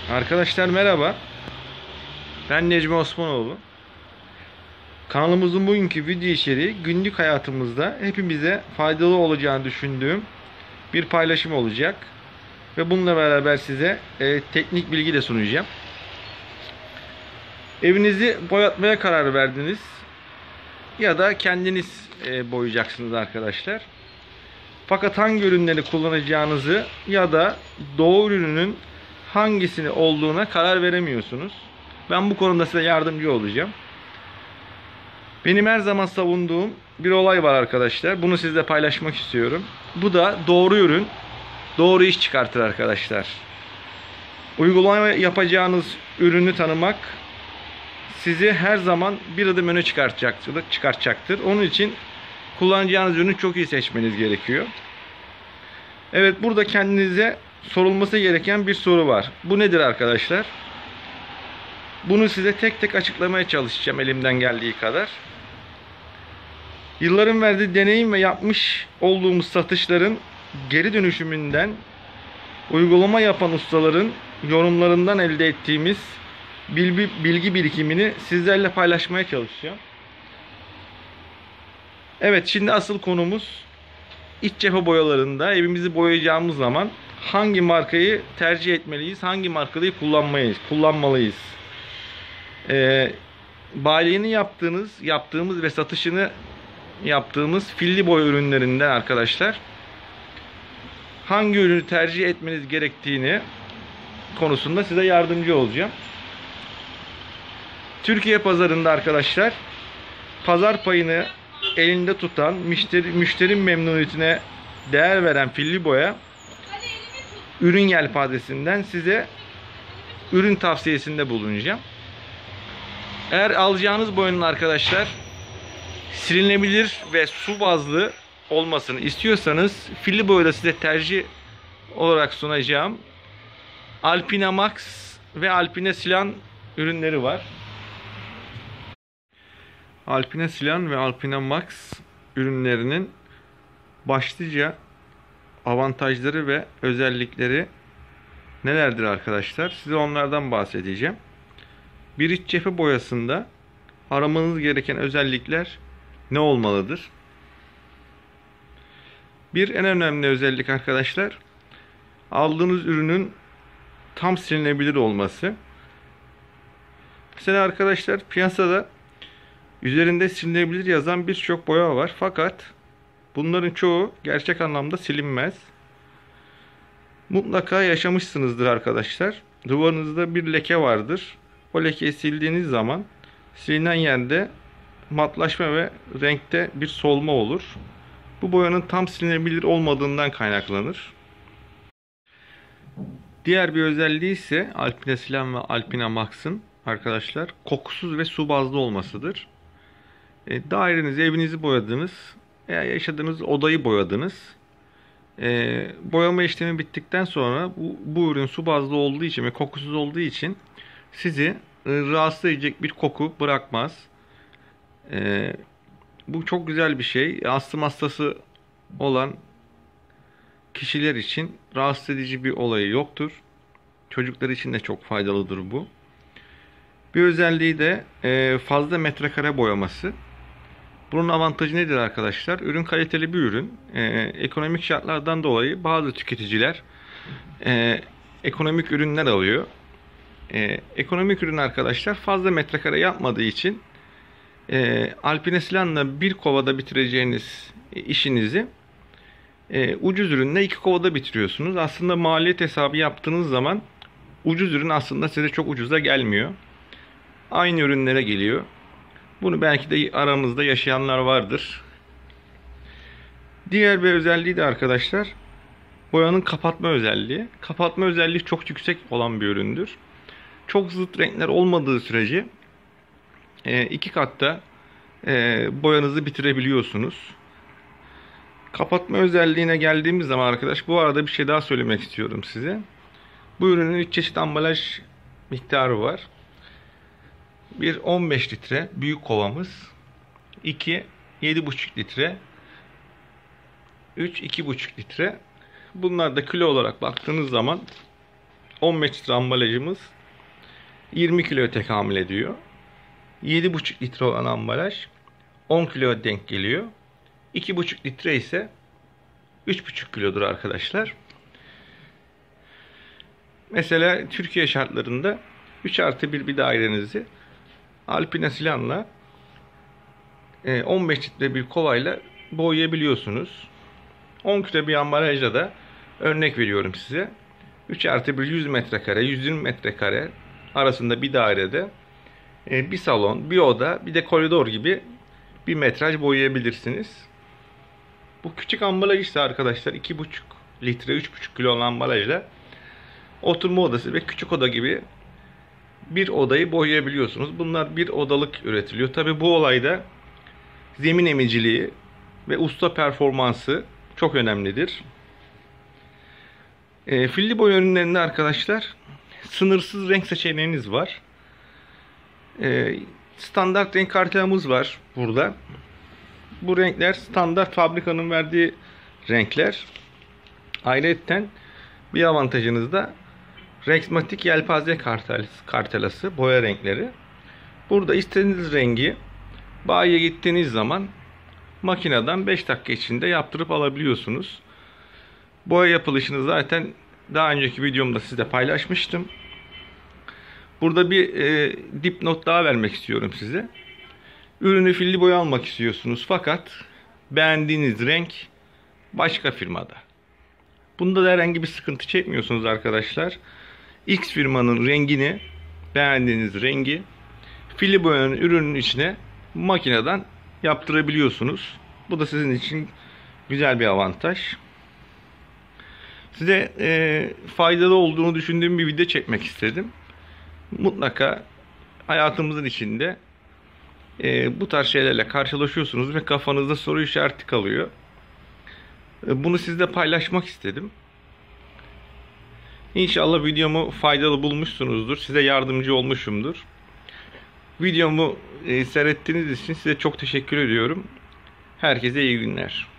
Arkadaşlar merhaba. Ben Necmi Osmanoğlu. Kanalımızın bugünkü video içeriği günlük hayatımızda hepimize faydalı olacağını düşündüğüm bir paylaşım olacak. Ve bununla beraber size teknik bilgi de sunacağım. Evinizi boyatmaya karar verdiniz. Ya da kendiniz boyayacaksınız arkadaşlar. Fakat hangi ürünleri kullanacağınızı ya da doğru ürünün hangisini olduğuna karar veremiyorsunuz. Ben bu konuda size yardımcı olacağım. Benim her zaman savunduğum bir olay var arkadaşlar. Bunu sizle paylaşmak istiyorum. Bu da doğru ürün, doğru iş çıkartır arkadaşlar. Uygulama yapacağınız ürünü tanımak sizi her zaman bir adım öne çıkartacaktır. Onun için kullanacağınız ürünü çok iyi seçmeniz gerekiyor. Evet, burada kendinize sorulması gereken bir soru var. Bu nedir arkadaşlar? Bunu size tek tek açıklamaya çalışacağım elimden geldiği kadar. Yılların verdiği deneyim ve yapmış olduğumuz satışların geri dönüşümünden, uygulama yapan ustaların yorumlarından elde ettiğimiz bilgi birikimini sizlerle paylaşmaya çalışacağım. Evet, şimdi asıl konumuz iç cephe boyalarında evimizi boyayacağımız zaman hangi markayı tercih etmeliyiz, hangi markayı kullanmalıyız. Bayiliğini yaptığımız ve satışını yaptığımız filli boya ürünlerinden arkadaşlar hangi ürünü tercih etmeniz gerektiğini konusunda size yardımcı olacağım. Türkiye pazarında arkadaşlar pazar payını elinde tutan, müşteri memnuniyetine değer veren filli boya ürün yelpazesinden size ürün tavsiyesinde bulunacağım. Eğer alacağınız boyanın arkadaşlar silinebilir ve su bazlı olmasını istiyorsanız filli boyada size tercih olarak sunacağım Alpina Max ve Alpina Silan ürünleri var. Alpina Silan ve Alpina Max ürünlerinin başlıca avantajları ve özellikleri nelerdir arkadaşlar? Size onlardan bahsedeceğim. Bir iç cephe boyasında aramanız gereken özellikler ne olmalıdır? Bir en önemli özellik arkadaşlar, aldığınız ürünün tam silinebilir olması. Mesela arkadaşlar piyasada üzerinde silinebilir yazan birçok boya var. Fakat bunların çoğu gerçek anlamda silinmez. Mutlaka yaşamışsınızdır arkadaşlar. Duvarınızda bir leke vardır. O lekeyi sildiğiniz zaman silinen yerde matlaşma ve renkte bir solma olur. Bu boyanın tam silinebilir olmadığından kaynaklanır. Diğer bir özelliği ise Alpina Silan ve Alpina Max'ın arkadaşlar kokusuz ve su bazlı olmasıdır. Dairenizi, evinizi boyadınız veya yaşadığınız odayı boyadınız. Boyama işlemi bittikten sonra bu ürün su bazlı olduğu için ve kokusuz olduğu için sizi rahatsız edecek bir koku bırakmaz. Bu çok güzel bir şey. Astım hastası olan kişiler için rahatsız edici bir olayı yoktur. Çocuklar için de çok faydalıdır bu. Bir özelliği de fazla metrekare boyaması. Bunun avantajı nedir arkadaşlar? Ürün kaliteli bir ürün. Ekonomik şartlardan dolayı bazı tüketiciler ekonomik ürünler alıyor. Ekonomik ürün arkadaşlar fazla metrekare yapmadığı için Alpina Silan'la bir kovada bitireceğiniz işinizi ucuz ürünle iki kovada bitiriyorsunuz. Aslında maliyet hesabı yaptığınız zaman ucuz ürün aslında size çok ucuza gelmiyor. Aynı ürünlere geliyor. Bunu belki de aramızda yaşayanlar vardır. Diğer bir özelliği de arkadaşlar boyanın kapatma özelliği. Kapatma özelliği çok yüksek olan bir üründür. Çok zıt renkler olmadığı sürece iki katta boyanızı bitirebiliyorsunuz. Kapatma özelliğine geldiğimiz zaman arkadaş bu arada bir şey daha söylemek istiyorum size. Bu ürünün 3 çeşit ambalaj miktarı var. Bir 15 litre büyük kovamız, 2 7,5 litre, 3 2,5 litre. Bunlar da kilo olarak baktığınız zaman 15 litre ambalajımız 20 kiloya tekamül ediyor. 7,5 litre olan ambalaj 10 kiloya denk geliyor. 2,5 litre ise 3,5 kilodur arkadaşlar. Mesela Türkiye şartlarında 3+1 bir dairenizi Alpina Silan'la 15 litre bir kovayla boyayabiliyorsunuz. 10 kilo bir ambalajla da örnek veriyorum size. 3+1 100 metrekare, 120 metrekare arasında bir dairede bir salon, bir oda, bir de koridor gibi bir metraj boyayabilirsiniz. Bu küçük ambalaj ise arkadaşlar 2,5 litre, 3,5 kilo olan ambalajla oturma odası ve küçük oda gibi bir odayı boyayabiliyorsunuz. Bunlar bir odalık üretiliyor. Tabi bu olayda zemin emiciliği ve usta performansı çok önemlidir. Filli boya ürünlerinde arkadaşlar sınırsız renk seçeneğiniz var. Standart renk kartelamız var burada. Bu renkler standart fabrikanın verdiği renkler. Ayrıca bir avantajınız da Rexmatic yelpaze kartelası, boya renkleri. Burada istediğiniz rengi bayiye gittiğiniz zaman makineden 5 dakika içinde yaptırıp alabiliyorsunuz. Boya yapılışını zaten daha önceki videomda sizle paylaşmıştım. Burada bir dipnot daha vermek istiyorum size. Ürünü filli boya almak istiyorsunuz fakat beğendiğiniz renk başka firmada. Bunda da herhangi bir sıkıntı çekmiyorsunuz arkadaşlar. X firmanın rengini, beğendiğiniz rengi filli boyanın ürünün içine makineden yaptırabiliyorsunuz. Bu da sizin için güzel bir avantaj. Size faydalı olduğunu düşündüğüm bir video çekmek istedim. Mutlaka hayatımızın içinde bu tarz şeylerle karşılaşıyorsunuz ve kafanızda soru işareti kalıyor. Bunu sizle paylaşmak istedim. İnşallah videomu faydalı bulmuşsunuzdur. Size yardımcı olmuşumdur. Videomu seyrettiğiniz için size çok teşekkür ediyorum. Herkese iyi günler.